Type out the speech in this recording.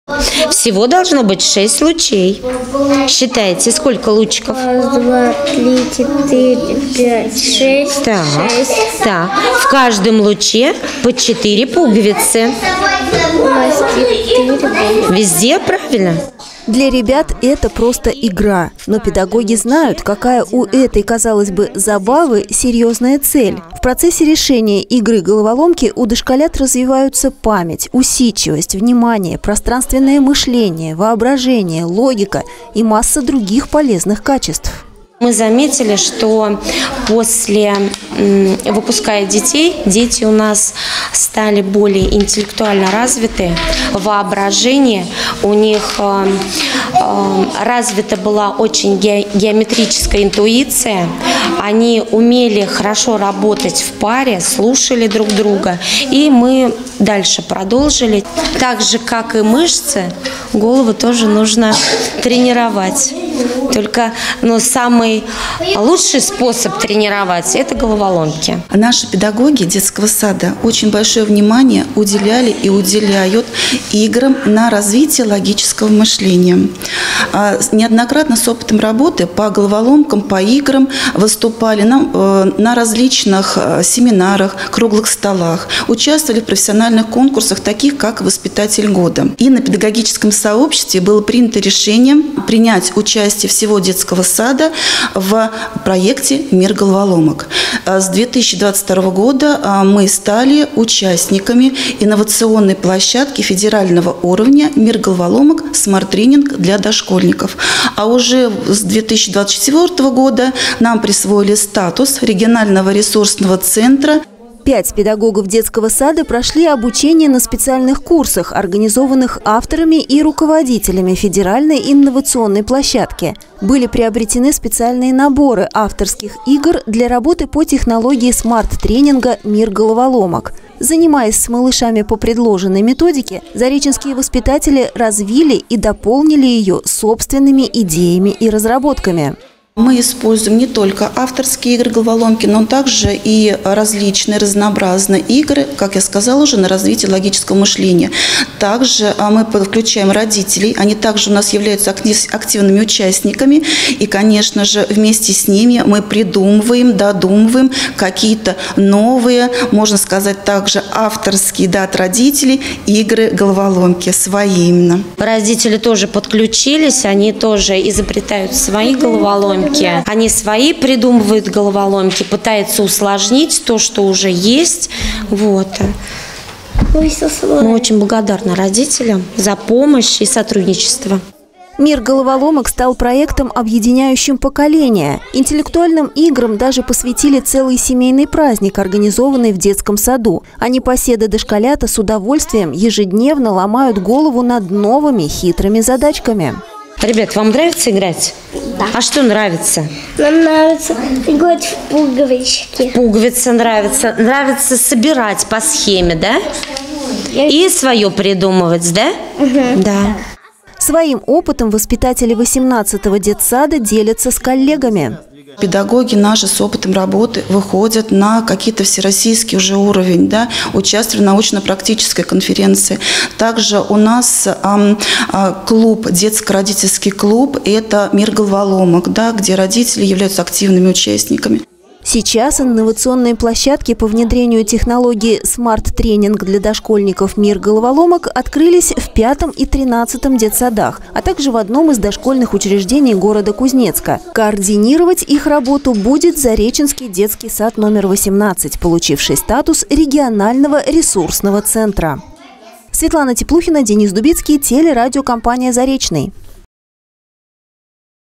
Всего должно быть 6 лучей. Считайте, сколько лучиков? 1, 2, 3, 4, 5, 6. Так, 6. так. В каждом луче по 4 пуговицы. У нас 4 пуговицы. Везде правильно? Для ребят это просто игра, но педагоги знают, какая у этой, казалось бы, забавы серьезная цель. В процессе решения игры головоломки у дошколят развиваются память, усидчивость, внимание, пространственное мышление, воображение, логика и масса других полезных качеств. Мы заметили, что после выпуская детей, дети у нас стали более интеллектуально развиты, воображение у них развита была очень геометрическая интуиция, они умели хорошо работать в паре, слушали друг друга, и мы дальше продолжили. Так же, как и мышцы, голову тоже нужно тренировать. Только самый лучший способ тренировать – это головоломки. Наши педагоги детского сада очень большое внимание уделяли и уделяют играм на развитие логического мышления. Неоднократно с опытом работы по головоломкам, по играм выступали на различных семинарах, круглых столах, участвовали в профессиональных конкурсах, таких как «Воспитатель года». И на педагогическом сообществе было принято решение принять участие всего детского сада в проекте «Мир головоломок». С 2022 года мы стали участниками инновационной площадки федерального уровня «Мир головоломок. Смарт-тренинг для дошкольников». А уже с 2024 года нам присвоили статус регионального ресурсного центра. 5 педагогов детского сада прошли обучение на специальных курсах, организованных авторами и руководителями федеральной инновационной площадки. Были приобретены специальные наборы авторских игр для работы по технологии смарт-тренинга «Мир головоломок». Занимаясь с малышами по предложенной методике, зареченские воспитатели развили и дополнили ее собственными идеями и разработками. Мы используем не только авторские игры-головоломки, но также и различные разнообразные игры, как я сказала уже, на развитие логического мышления. Также мы включаем родителей, они также у нас являются активными участниками. И, конечно же, вместе с ними мы придумываем, додумываем какие-то новые, можно сказать, также авторские, от родителей игры-головоломки, свои именно. Родители тоже подключились, они тоже изобретают свои головоломки. Они свои придумывают головоломки, пытаются усложнить то, что уже есть. Вот. Мы очень благодарны родителям за помощь и сотрудничество. «Мир головоломок» стал проектом, объединяющим поколения. Интеллектуальным играм даже посвятили целый семейный праздник, организованный в детском саду. А непоседы-дошколята с удовольствием ежедневно ломают голову над новыми хитрыми задачками. Ребят, вам нравится играть? Да. А что нравится? Нам нравится играть в пуговички. Пуговицы нравится. Нравится собирать по схеме, да? И свое придумывать, да? Угу. Да. Своим опытом воспитатели 18-го детсада делятся с коллегами. Педагоги наши с опытом работы выходят на какие-то всероссийский уже уровень, участвуют в научно-практической конференции. Также у нас клуб, детско-родительский клуб, это «Мир головоломок», где родители являются активными участниками. Сейчас инновационные площадки по внедрению технологии смарт-тренинг для дошкольников «Мир головоломок» открылись в 5 и 13 детсадах, а также в одном из дошкольных учреждений города Кузнецка. Координировать их работу будет Зареченский детский сад номер 18, получивший статус регионального ресурсного центра. Светлана Теплухина, Денис Дубицкий, телерадиокомпания «Заречный».